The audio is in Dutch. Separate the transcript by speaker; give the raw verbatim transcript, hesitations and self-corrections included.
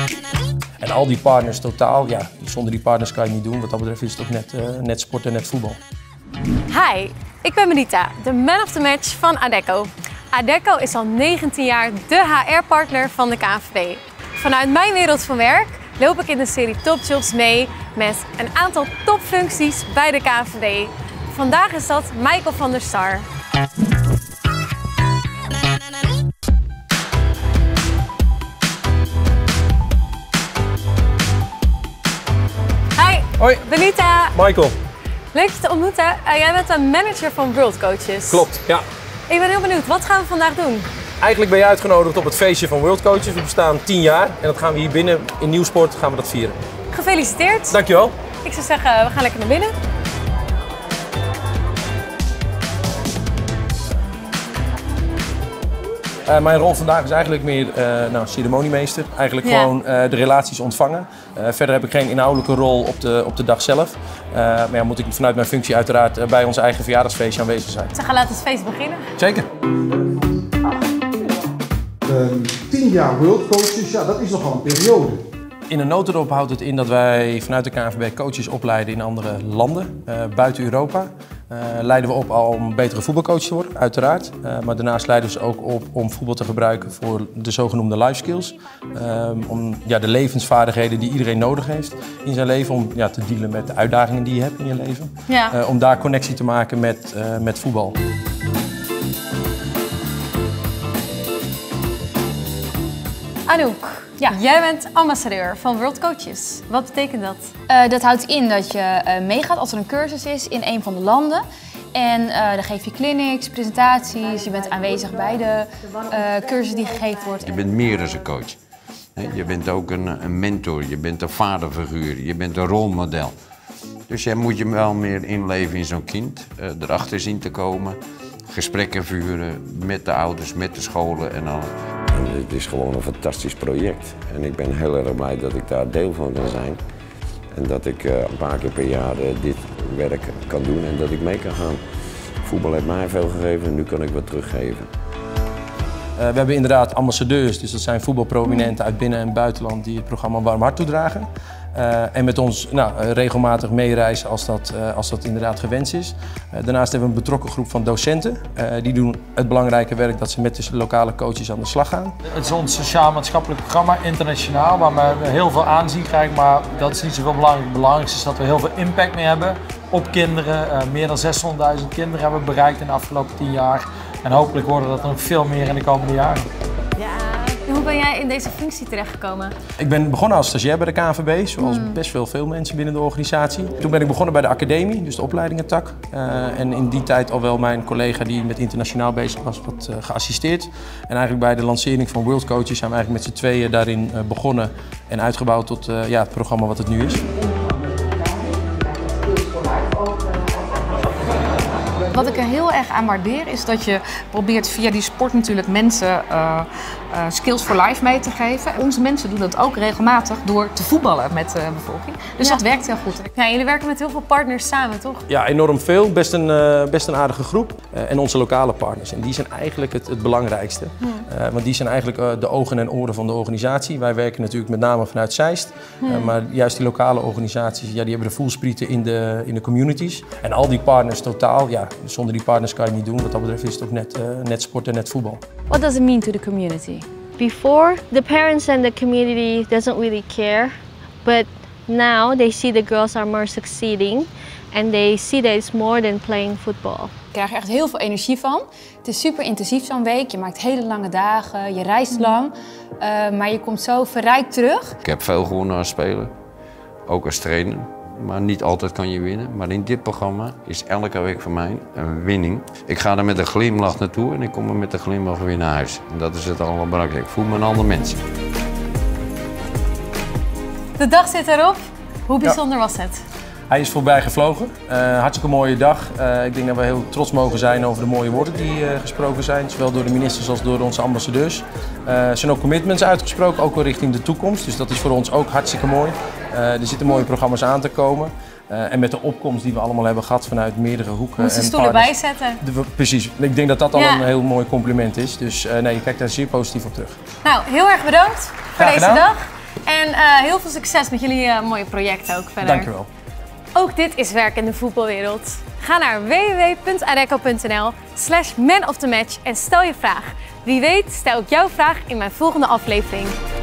Speaker 1: En al die partners totaal, ja, zonder die partners kan je het niet doen. Wat dat betreft is het ook net, uh, net sport en net voetbal.
Speaker 2: Hi, ik ben Benita, de man of the match van Adecco. Adecco is al negentien jaar de H R-partner van de K N V B. Vanuit mijn wereld van werk loop ik in de serie Top Jobs mee met een aantal topfuncties bij de K N V B. Vandaag is dat Michael van der Sar. Hi,
Speaker 1: hoi.
Speaker 2: Benita.
Speaker 1: Michael.
Speaker 2: Leuk je te ontmoeten. Uh, jij bent een manager van World Coaches.
Speaker 1: Klopt, ja.
Speaker 2: Ik ben heel benieuwd, wat gaan we vandaag doen?
Speaker 1: Eigenlijk ben je uitgenodigd op het feestje van World Coaches. We bestaan tien jaar en dat gaan we hier binnen in Nieuwsport gaan we dat vieren.
Speaker 2: Gefeliciteerd.
Speaker 1: Dankjewel.
Speaker 2: Ik zou zeggen, we gaan lekker naar binnen.
Speaker 1: Uh, mijn rol vandaag is eigenlijk meer uh, nou, ceremoniemeester. Eigenlijk
Speaker 2: ja.
Speaker 1: gewoon uh, de relaties ontvangen. Uh, verder heb ik geen inhoudelijke rol op de, op de dag zelf. Uh, maar ja, moet ik vanuit mijn functie uiteraard uh, bij ons eigen verjaardagsfeestje aanwezig zijn.
Speaker 2: Zeg, laten het feest beginnen.
Speaker 1: Zeker.
Speaker 3: Um, tien jaar World Coaches, ja, dat is nogal een periode.
Speaker 1: In een notendop houdt het in dat wij vanuit de K N V B coaches opleiden in andere landen, uh, buiten Europa. Uh, leiden we op om betere voetbalcoach te worden, uiteraard. Uh, maar daarnaast leiden we ze ook op om voetbal te gebruiken voor de zogenoemde life skills. Uh, om ja, de levensvaardigheden die iedereen nodig heeft in zijn leven. Om ja, te dealen met de uitdagingen die je hebt in je leven.
Speaker 2: Ja.
Speaker 1: Uh, om daar connectie te maken met, uh, met voetbal.
Speaker 2: Anouk,
Speaker 4: ja.
Speaker 2: Jij bent ambassadeur van World Coaches. Wat betekent dat?
Speaker 4: Uh, dat houdt in dat je uh, meegaat als er een cursus is in een van de landen. En uh, dan geef je clinics, presentaties, je bent aanwezig bij de uh, cursus die gegeven wordt.
Speaker 5: Je bent meer dan een coach. Je bent ook een, een mentor, je bent een vaderfiguur, je bent een rolmodel. Dus jij moet je wel meer inleven in zo'n kind, uh, erachter zien te komen. Gesprekken vuren met de ouders, met de scholen en alles.
Speaker 6: Het is gewoon een fantastisch project en ik ben heel erg blij dat ik daar deel van kan zijn. En dat ik uh, een paar keer per jaar uh, dit werk kan doen en dat ik mee kan gaan. Voetbal heeft mij veel gegeven en nu kan ik wat teruggeven.
Speaker 1: Uh, we hebben inderdaad ambassadeurs, dus dat zijn voetbalprominenten uit binnen- en buitenland die het programma Warm Hart toedragen. Uh, en met ons nou, regelmatig meereizen als dat, uh, als dat inderdaad gewenst is. Uh, daarnaast hebben we een betrokken groep van docenten. Uh, die doen het belangrijke werk dat ze met de lokale coaches aan de slag gaan.
Speaker 7: Het is ons sociaal-maatschappelijk programma, internationaal, waar we heel veel aanzien krijgen. Maar dat is niet zoveel belangrijk. Het belangrijkste is dat we heel veel impact mee hebben op kinderen. Uh, meer dan zeshonderdduizend kinderen hebben we bereikt in de afgelopen tien jaar. En hopelijk worden dat er nog veel meer in de komende jaren.
Speaker 2: Ja. Hoe ben jij in deze functie terechtgekomen?
Speaker 1: Ik ben begonnen als stagiair bij de K N V B, zoals hmm. best wel veel mensen binnen de organisatie. Toen ben ik begonnen bij de academie, dus de opleidingentak. Uh, en in die tijd al wel mijn collega die met internationaal bezig was, wat uh, geassisteerd. En eigenlijk bij de lancering van World Coaches zijn we eigenlijk met z'n tweeën daarin uh, begonnen en uitgebouwd tot uh, ja, het programma wat het nu is.
Speaker 8: Wat ik er heel erg aan waardeer is dat je probeert via die sport natuurlijk mensen uh, uh, skills for life mee te geven. Onze mensen doen dat ook regelmatig door te voetballen met de bevolking. Dus ja. dat werkt heel goed.
Speaker 2: Ja, jullie werken met heel veel partners samen, toch?
Speaker 1: Ja, enorm veel. Best een, uh, best een aardige groep. Uh, en onze lokale partners. En die zijn eigenlijk het, het belangrijkste. Hmm. Uh, want die zijn eigenlijk uh, de ogen en oren van de organisatie. Wij werken natuurlijk met name vanuit Zeist. Hmm. Uh, maar juist die lokale organisaties, ja, die hebben de voelsprieten in de, in de communities. En al die partners totaal, ja, zonder die partners kan je het niet doen. Wat dat betreft is het ook net, uh, net sport en net voetbal.
Speaker 9: What does it mean to the community? Before, the parents and the community doesn't really care, but now they see the girls are more succeeding and they see that it's more than playing football.
Speaker 4: Je krijgt er echt heel veel energie van. Het is super intensief zo'n week. Je maakt hele lange dagen, je reist lang, uh, maar je komt zo verrijkt terug.
Speaker 5: Ik heb veel gewonnen als speler, ook als trainer. Maar niet altijd kan je winnen. Maar in dit programma is elke week voor mij een winning. Ik ga er met een glimlach naartoe en ik kom er met een glimlach weer naar huis. En dat is het allerbelangrijkste. Ik voel me een ander mens.
Speaker 2: De dag zit erop. Hoe bijzonder ja. was het?
Speaker 1: Hij is voorbij gevlogen. Uh, hartstikke mooie dag. Uh, ik denk dat we heel trots mogen zijn over de mooie woorden die uh, gesproken zijn. Zowel door de ministers als door onze ambassadeurs. Uh, er zijn ook commitments uitgesproken, ook wel richting de toekomst. Dus dat is voor ons ook hartstikke mooi. Uh, er zitten mooie programma's aan te komen. Uh, en met de opkomst die we allemaal hebben gehad vanuit meerdere hoeken.
Speaker 2: Moet je stoelen bijzetten.
Speaker 1: De, precies. Ik denk dat dat al ja. een heel mooi compliment is. Dus uh, nee, je kijkt daar zeer positief op terug.
Speaker 2: Nou, heel erg bedankt voor
Speaker 1: Graag
Speaker 2: deze
Speaker 1: gedaan.
Speaker 2: dag. En uh, heel veel succes met jullie uh, mooie projecten ook verder.
Speaker 1: Dankjewel.
Speaker 2: Ook dit is werk in de voetbalwereld. Ga naar w w w punt adecco punt n l slash man of the match en stel je vraag. Wie weet stel ik jouw vraag in mijn volgende aflevering.